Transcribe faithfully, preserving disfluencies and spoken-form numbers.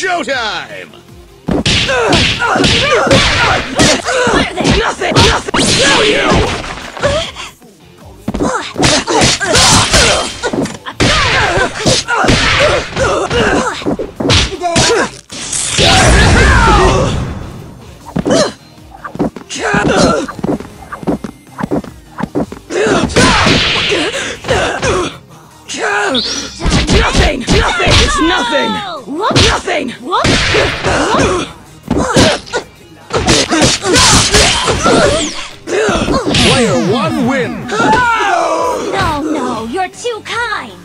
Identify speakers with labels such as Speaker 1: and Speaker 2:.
Speaker 1: Showtime!
Speaker 2: Nothing! Nothing! Screw you! Nothing! Nothing! It's nothing!
Speaker 3: What?
Speaker 2: Nothing!
Speaker 3: What?
Speaker 1: Player one wins!
Speaker 3: No, no, you're too kind.